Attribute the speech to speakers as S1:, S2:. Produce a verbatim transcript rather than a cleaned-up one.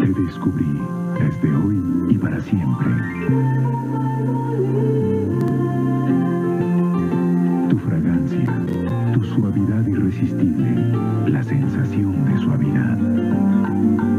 S1: redescubrí desde hoy y para siempre. Tu fragancia, tu suavidad irresistible, la sensación de suavidad.